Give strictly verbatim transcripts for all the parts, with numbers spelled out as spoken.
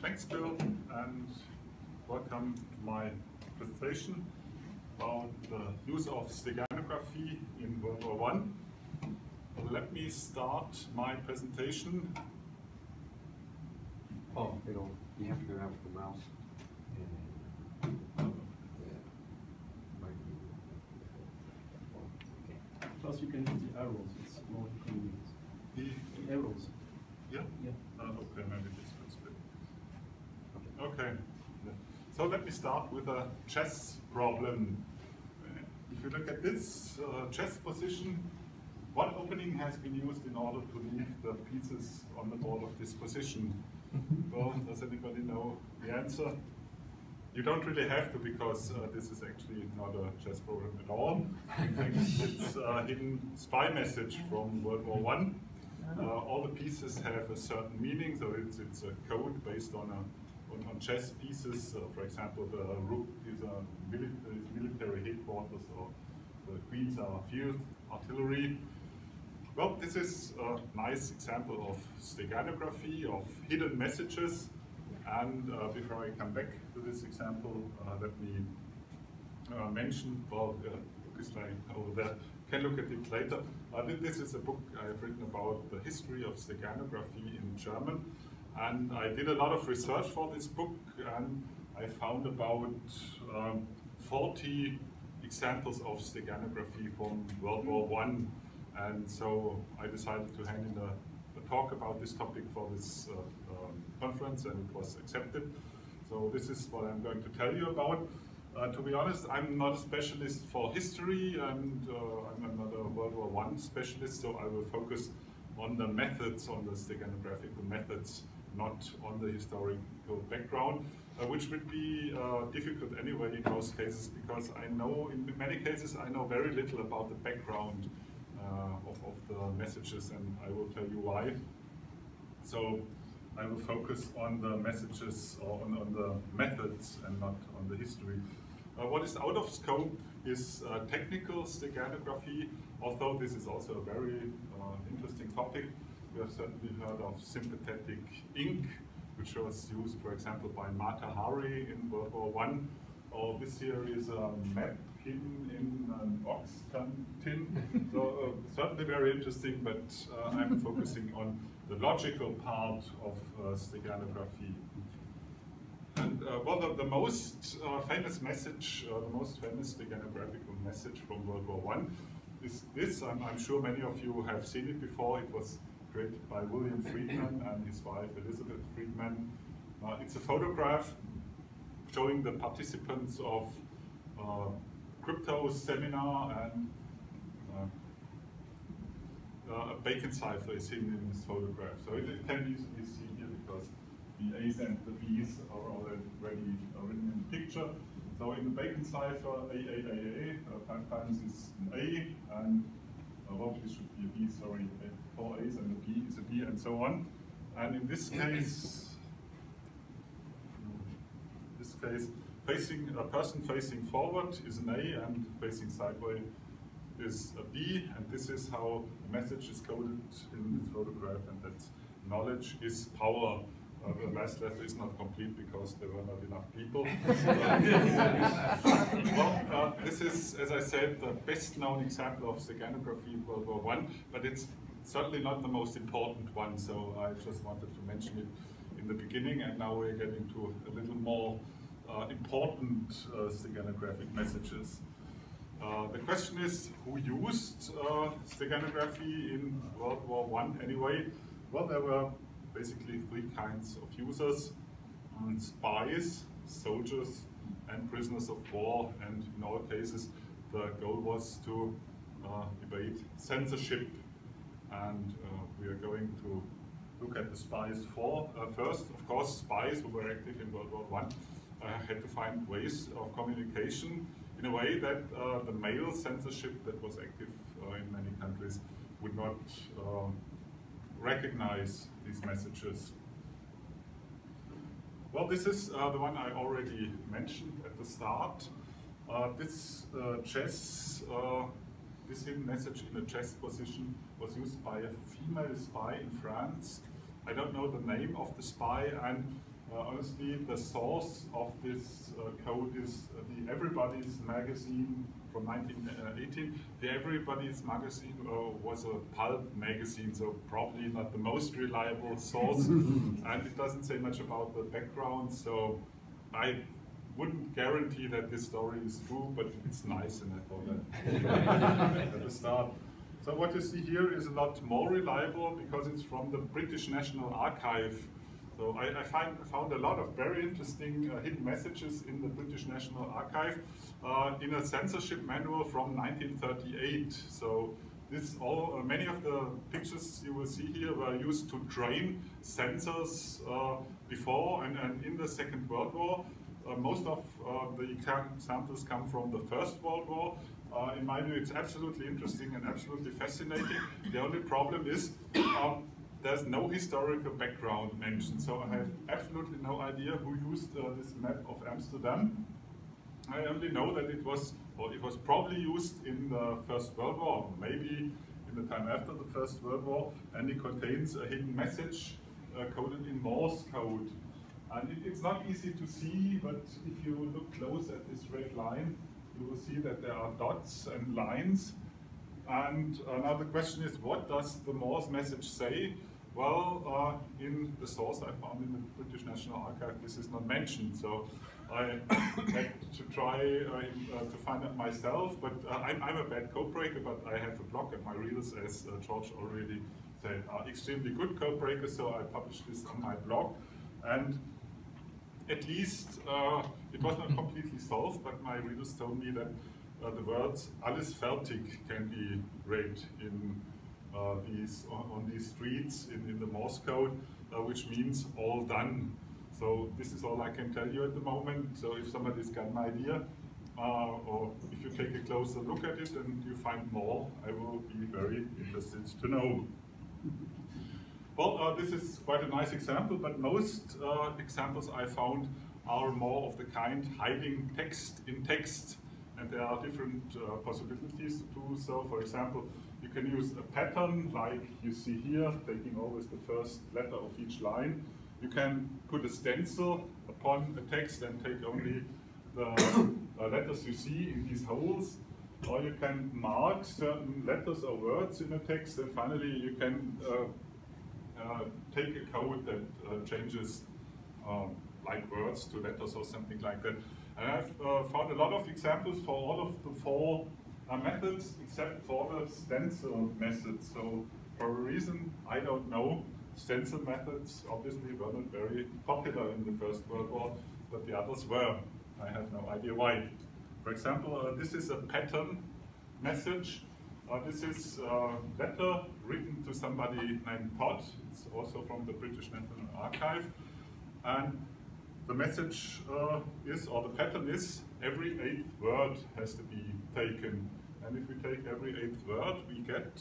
Thanks, Bill, and welcome to my presentation about the use of steganography in World War One. Well, let me start my presentation. Oh, you know, you have to go out with the mouse. Plus, you can use the arrows. It's more convenient. The, The arrows. yeah? Yeah. Uh, okay, maybe this will split. Okay. So let me start with a chess problem. If you look at this uh, chess position, what opening has been used in order to leave the pieces on the board of this position? Well, does anybody know the answer? You don't really have to, because uh, this is actually not a chess program at all. In fact, it's a hidden spy message from World War One. Uh, all the pieces have a certain meaning, so it's, it's a code based on, a, on, on chess pieces. Uh, for example, the rook is a military, is military headquarters, or the queens are field artillery. Well, this is a nice example of steganography, of hidden messages. And uh, before I come back to this example, uh, let me uh, mention, well, uh, book is like over there, can look at it later. Uh, this is a book I've written about the history of steganography in German. And I did a lot of research for this book, and I found about um, forty examples of steganography from World War One. And so I decided to hand in a talk about this topic for this uh, um, conference, and it was accepted. So this is what I'm going to tell you about. Uh, to be honest, I'm not a specialist for history, and uh, I'm not a World War One specialist, so I will focus on the methods, on the steganographical methods, not on the historical background, uh, which would be uh, difficult anyway in most cases, because I know, in many cases, I know very little about the background Uh, of, of the messages, and I will tell you why. So I will focus on the messages, or on, on the methods, and not on the history. Uh, what is out of scope is uh, technical steganography, although this is also a very uh, interesting topic. We have certainly heard of sympathetic ink, which was used, for example, by Mata Hari in World War One. Or this here is a map hidden in an ox tin. So uh, certainly very interesting, but uh, I'm focusing on the logical part of uh, steganography. And uh, well, the, the most uh, famous message, uh, the most famous steganographical message from World War One is this. I'm, I'm sure many of you have seen it before. It was created by William Friedman and his wife Elizabeth Friedman. Uh, it's a photograph showing the participants of uh, crypto seminar, and uh, uh, a Bacon cipher is hidden in this photograph. So it, it can be easily seen here, because the A's and the B's are already uh, written in the picture. So in the Bacon cipher, A, A, A, A, uh, five times is an A, and uh, well, this should be a B, sorry, four A's and a B is a B, and so on. And in this case, this case, facing a person facing forward is an A, and facing sideways is a B, and this is how the message is coded in this photograph, and that knowledge is power. Uh, the last letter is not complete because there were not enough people. Well, uh, this is, as I said, the best known example of steganography in World War One, but it's certainly not the most important one, so I just wanted to mention it in the beginning, and now we're getting to a little more uh, important uh, steganographic messages. Uh, the question is, who used uh, steganography in World War One anyway? Well, there were basically three kinds of users: um, spies, soldiers, and prisoners of war, and in all cases the goal was to uh, evade censorship. And uh, we are going to look at the spies for uh, first. Of course, spies who were active in World War One uh, had to find ways of communication in a way that uh, the male censorship that was active uh, in many countries would not uh, recognize these messages. Well, this is uh, the one I already mentioned at the start. Uh, this uh, chess, uh, this hidden message in a chess position was used by a female spy in France. I don't know the name of the spy, and Uh, honestly, the source of this uh, code is uh, the Everybody's magazine from nineteen eighteen. The Everybody's magazine uh, was a pulp magazine, so probably not the most reliable source, and it doesn't say much about the background, so I wouldn't guarantee that this story is true, but it's nice, and I thought that at the start. So what you see here is a lot more reliable because it's from the British National Archive. So I, I, find, I found a lot of very interesting uh, hidden messages in the British National Archive uh, in a censorship manual from nineteen thirty-eight. So this all, uh, many of the pictures you will see here were used to train censors uh, before and, and in the Second World War. Uh, most of uh, the examples come from the First World War. Uh, in my view, it's absolutely interesting and absolutely fascinating. The only problem is um, there's no historical background mentioned, so I have absolutely no idea who used uh, this map of Amsterdam. I only know that it was, or it was probably used in the First World War, maybe in the time after the First World War, and it contains a hidden message uh, coded in Morse code. And it, it's not easy to see, but if you look close at this red line, you will see that there are dots and lines. And uh, now the question is, what does the Morse message say? Well, uh, in the source I found in the British National Archive, this is not mentioned. So I had to try uh, uh, to find it myself, but uh, I'm, I'm a bad code breaker, but I have a blog, and my readers, as uh, George already said, are extremely good code breakers, so I published this on my blog. And at least uh, it was not completely solved, but my readers told me that uh, the words alles fertig can be read in uh, these on, on these streets in, in the Morse code, uh, which means all done. So this is all I can tell you at the moment. So if somebody's got an idea, uh, or if you take a closer look at it and you find more, I will be very interested to know. Well, uh, this is quite a nice example, but most uh, examples I found are more of the kind hiding text in text. And there are different uh, possibilities to do so. For example, you can use a pattern like you see here, taking always the first letter of each line. You can put a stencil upon a text and take only the uh, letters you see in these holes. Or you can mark certain letters or words in a text, and finally you can uh, Uh, take a code that uh, changes um, like words to letters or something like that. And I've uh, found a lot of examples for all of the four uh, methods except for the stencil method. So for a reason I don't know, stencil methods obviously were not very popular in the First World War, but the others were. I have no idea why. For example, uh, this is a pattern message. Uh, this is a letter written to somebody named Todd. It's also from the British National Archive. And the message uh, is, or the pattern is, every eighth word has to be taken. And if we take every eighth word, we get,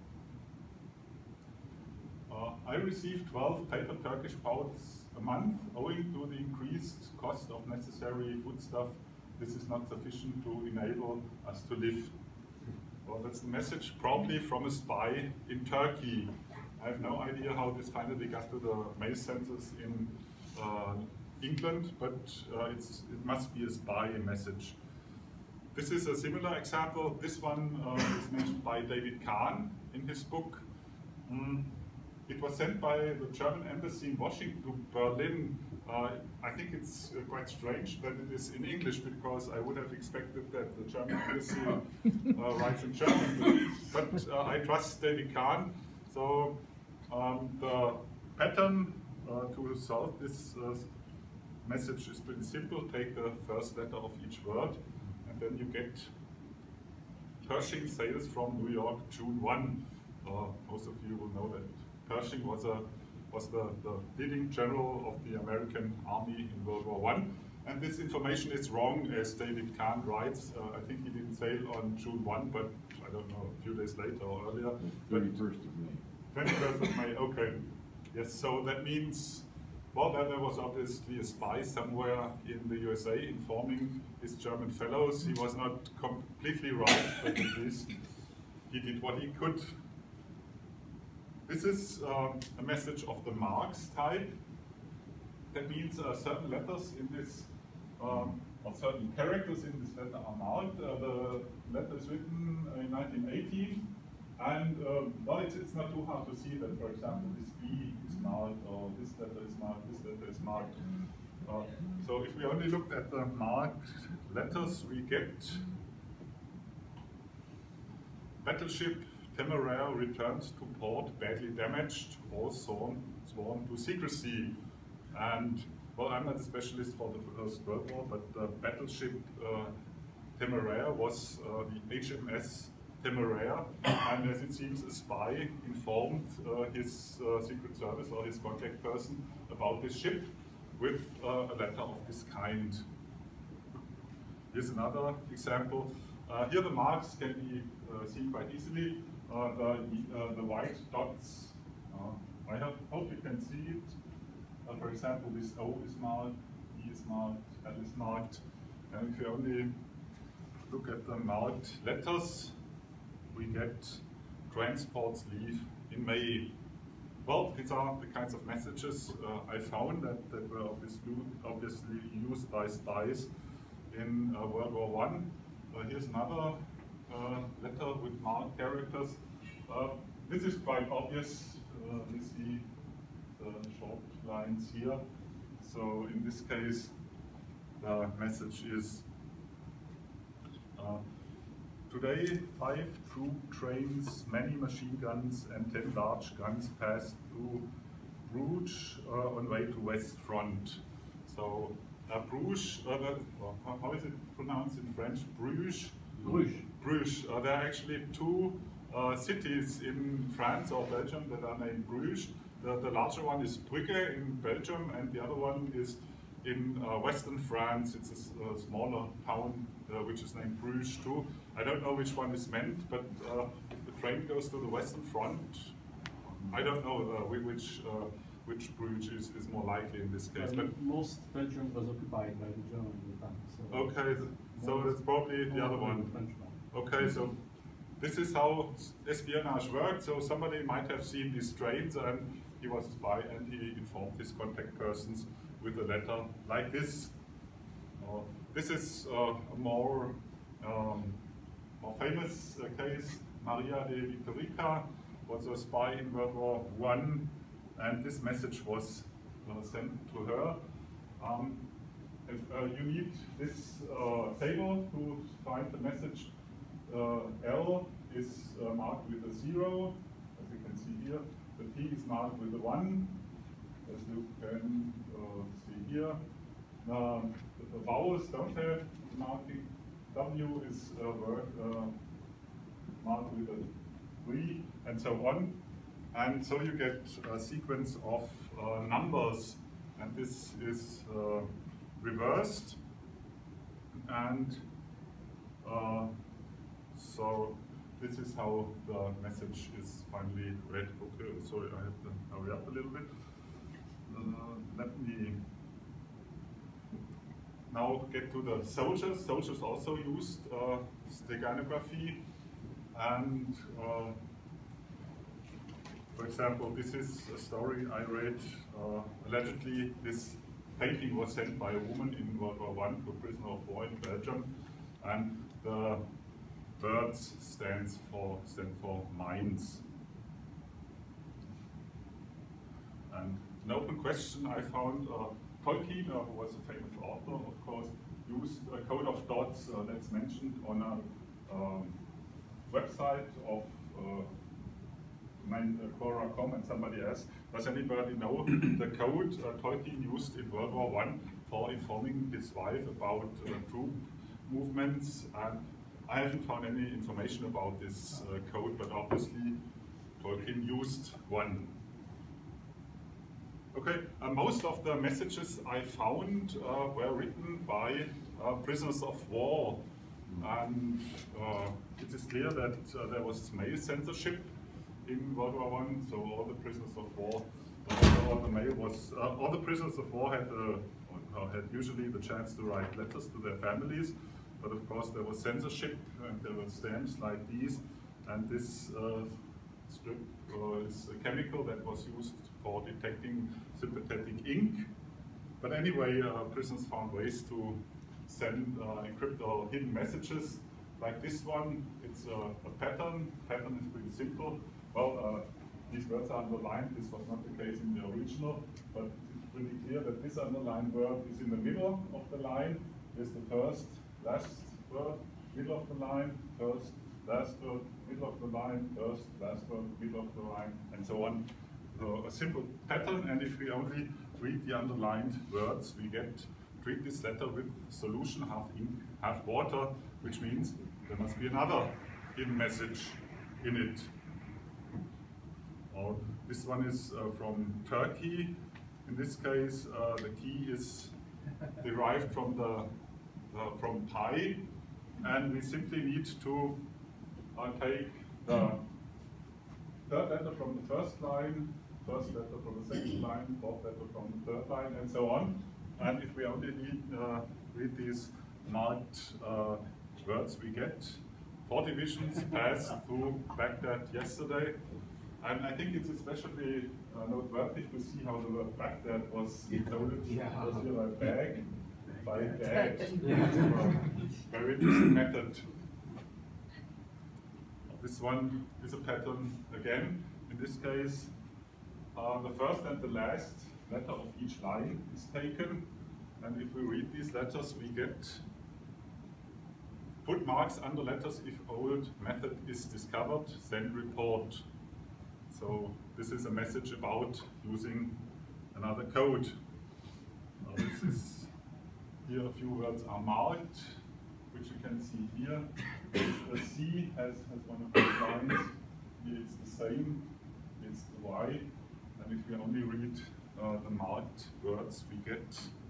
uh, I receive twelve paper Turkish pounds a month, owing to the increased cost of necessary foodstuff. This is not sufficient to enable us to live. Well, that's the message probably from a spy in Turkey. I have no idea how this finally got to the mail centers in uh, England, but uh, it's, it must be a spy message. This is a similar example. This one uh, is mentioned by David Kahn in his book. Mm. It was sent by the German embassy in Washington to Berlin. Uh, I think it's uh, quite strange that it is in English, because I would have expected that the German embassy uh, writes in German. But, but uh, I trust David Kahn. So um, the pattern uh, to solve this uh, message is pretty simple. Take the first letter of each word, and then you get Pershing sales from New York, June first. Uh, most of you will know that Pershing was a was the, the leading general of the American army in World War One. And this information is wrong, as David Kahn writes. Uh, I think he didn't sail on June first, but I don't know, a few days later or earlier. twenty-first of May. twenty-first of May, okay. Yes, so that means, well, then there was obviously a spy somewhere in the U S A informing his German fellows. He was not completely right, but at least he did what he could. This is um, a message of the Marx type. that means uh, certain letters in this, um, or certain characters in this letter are marked. Uh, the letter is written in nineteen eighteen, and um, well, it's, it's not too hard to see that, for example, this B is marked, or this letter is marked, this letter is marked. Uh, so if we only look at the marked letters, we get Battleship Temeraire returned to port, badly damaged, all sworn, sworn to secrecy. And, well, I'm not a specialist for the First World War, but the battleship uh, Temeraire was uh, the H M S Temeraire, and as it seems, a spy informed uh, his uh, Secret Service or his contact person about this ship with uh, a letter of this kind. Here's another example. Uh, here the marks can be uh, seen quite easily. Uh, the, uh, the white dots, uh, I hope, hope you can see it. Uh, for example, this O is marked, E is marked, L is marked. And if you only look at the marked letters, we get transports leave in May. Well, these are the kinds of messages uh, I found that, that were obviously, obviously used by spies in uh, World War One. Uh, here's another uh, letter with marked characters. Uh, this is quite obvious. Uh, you see the short lines here. So in this case, the message is uh, today, five troop trains, many machine guns, and ten large guns passed through Bruges uh, on way to West Front. So uh, Bruges, uh, the, well, how, how is it pronounced in French? Bruges. Bruges. Bruges. Uh, there are actually two uh, cities in France or Belgium that are named Bruges. The, the larger one is Brugge in Belgium, and the other one is in uh, western France. It's a, a smaller town uh, which is named Bruges too. I don't know which one is meant, but uh, if the train goes to the western front, I don't know uh, which uh, which Bruges is, is more likely in this case. Well, but most Belgium was occupied by the Germans at the time. So okay, so it's probably the other one. The French one. Okay, so this is how espionage worked. So somebody might have seen these trains, and he was a spy, and he informed his contact persons with a letter like this. Uh, this is uh, a more um, more famous uh, case. Maria de Victorica was a spy in World War One, and this message was uh, sent to her. Um, if, uh, you need this uh, table to find the message. Uh, L is uh, marked with a zero, as you can see here. The T is marked with a one, as you can uh, see here. Um, the, the vowels don't have marking. W is uh, word, uh, marked with a three, and so on. And so you get a sequence of uh, numbers, and this is uh, reversed. And uh, so this is how the message is finally read. Okay, sorry, I have to hurry up a little bit. Uh, let me now get to the soldiers. Soldiers also used uh, steganography, and uh, for example, this is a story I read. Uh, allegedly, this painting was sent by a woman in World War One to a prisoner of war in Belgium, and the birds stands for stand for mines. And an open question I found. Uh, Tolkien, uh, who was a famous author, of course, used a code of dots uh, that's mentioned on a um, website of uh, Quora dot com, and somebody asked, does anybody know the code uh, Tolkien used in World War One for informing his wife about uh, troop movements? And I haven't found any information about this uh, code, but obviously Tolkien used one. Okay, uh, most of the messages I found uh, were written by uh, prisoners of war, and uh, it is clear that uh, there was mail censorship in World War One. So all the prisoners of war, uh, all the mail was, uh, all the prisoners of war had uh, had usually the chance to write letters to their families, but of course there was censorship, and there were stamps like these, and this uh, strip uh, is a chemical that was used for detecting sympathetic ink. But anyway, uh, prisoners found ways to send uh, encrypt or hidden messages like this one. It's a, a pattern. Pattern is pretty simple. Well, uh, these words are underlined. This was not the case in the original, but it's pretty clear that this underlined word is in the middle of the line. There's the first, last word, middle of the line, first, last word, middle of the line, first, last word, middle of the line, and so on. So a simple pattern, and if we only read the underlined words, we get treat this letter with solution half ink, half water, which means there must be another hidden message in it. Or this one is uh, from Turkey. In this case, uh, the key is derived from the uh, from pi, and we simply need to uh, take the third letter from the first line, first letter from the second line, fourth letter from the third line, and so on. And if we only need, uh, read these marked uh, words, we get four divisions passed through Baghdad yesterday. And I think it's especially uh, noteworthy to see how the word Baghdad was encoded. Yeah. Was here by bag, by bag. Yeah. Very interesting method. This one is a pattern again. In this case, uh, the first and the last letter of each line is taken. And if we read these letters, we get put marks under letters if old method is discovered, send report. So this is a message about using another code. Now this is, here a few words are marked, which you can see here. The C has, has one of these lines. Here it's the same, it's the Y. And if we only read uh, the marked words, we get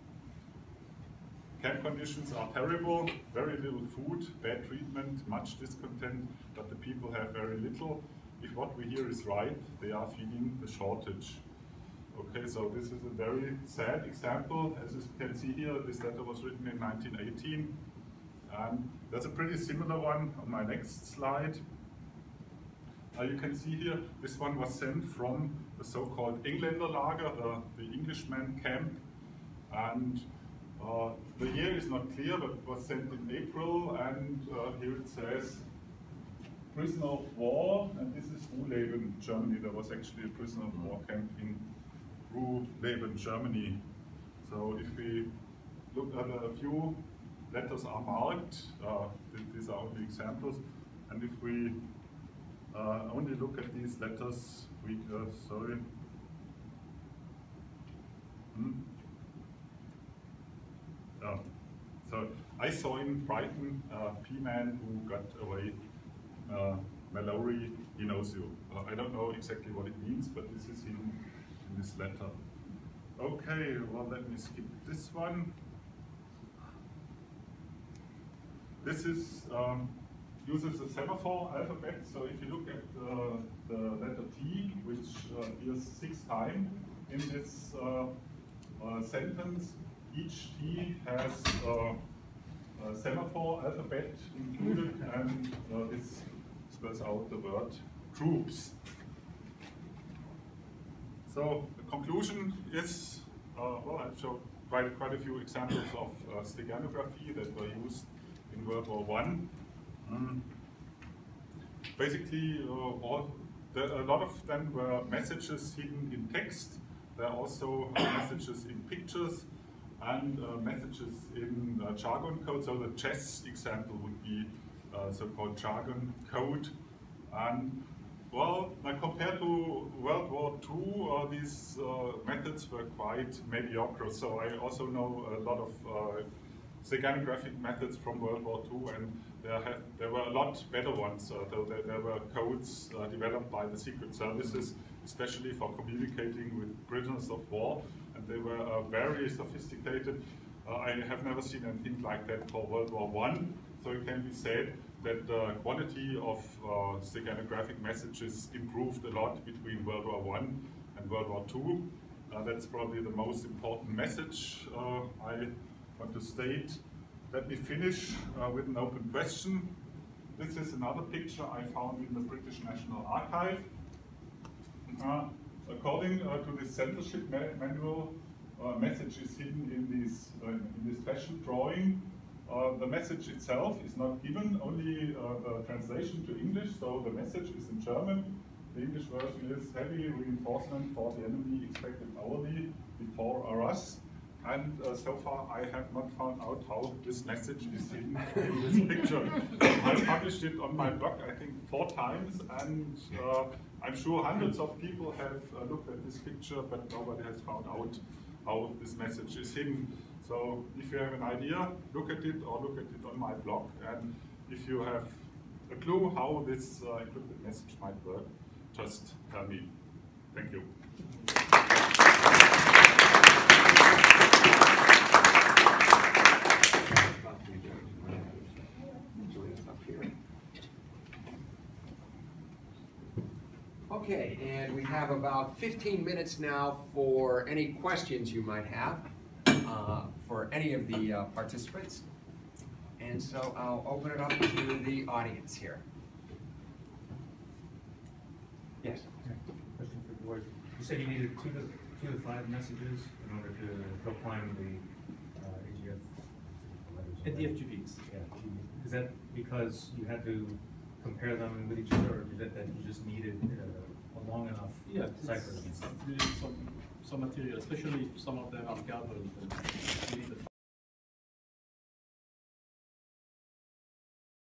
camp conditions are terrible, very little food, bad treatment, much discontent, but the people have very little. If what we hear is right, they are feeling the shortage. Okay, so this is a very sad example. As you can see here, this letter was written in nineteen eighteen. And there's a pretty similar one on my next slide. Uh, you can see here, this one was sent from the so-called Engländerlager, the, the Englishman camp. And uh, the year is not clear, but it was sent in April. And uh, here it says, prisoner of war, and this is Ruhleben, Germany. There was actually a prisoner of war camp in Ruhleben, Germany. So if we look at a few letters are marked, uh, these are only examples, and if we uh, only look at these letters, we, uh, sorry, hmm? uh, so I saw in Brighton a P-man who got away. Uh, Mallory, he knows you. Uh, I don't know exactly what it means, but this is in, in this letter. Okay, well, let me skip this one. This is um, uses the semaphore alphabet. So if you look at uh, the letter T, which uh, appears six times in this uh, uh, sentence, each T has uh, a semaphore alphabet included, and uh, this spells out the word troops. So the conclusion is, uh, well, I've showed quite, quite a few examples of uh, steganography that were used in World War One. Mm. Basically, uh, all the, a lot of them were messages hidden in text. There are also uh, messages in pictures and uh, messages in uh, jargon code. So the chess example would be uh, so-called jargon code. And well, like compared to World War Two, uh, these uh, methods were quite mediocre. So I also know a lot of uh, steganographic methods from World War Two, and there, have, there were a lot better ones. Uh, though there, there were codes uh, developed by the secret services, especially for communicating with prisoners of war, and they were uh, very sophisticated. Uh, I have never seen anything like that for World War One. So it can be said that the quality of uh, steganographic messages improved a lot between World War One and World War Two. Uh, that's probably the most important message uh, I want to state. Let me finish uh, with an open question. This is another picture I found in the British National Archive. Uh, according uh, to this censorship ma manual, uh, message is hidden in this, uh, in this special drawing. Uh, the message itself is not given, only uh, the translation to English, so the message is in German. The English version is heavy reinforcement for the enemy expected hourly before us. And uh, so far I have not found out how this message is hidden in this picture. I published it on my blog, I think, four times, and uh, I'm sure hundreds of people have uh, looked at this picture, but nobody has found out how this message is hidden. So if you have an idea, look at it or look at it on my blog, and if you have a clue how this uh, encrypted message might work, just tell me. Thank you. Okay, and we have about fifteen minutes now for any questions you might have uh, for any of the uh, participants. And so I'll open it up to the audience here. Yes? Question for George. You said you needed two to, two to five messages in order to proclaim the uh, A G F letters. A D F G Vs. Yeah. Is that because you had to compare them with each other, or is it that you just needed uh, a long enough Yeah, cipher? it's, it's really some, some material, especially if some of them are garbled. You need a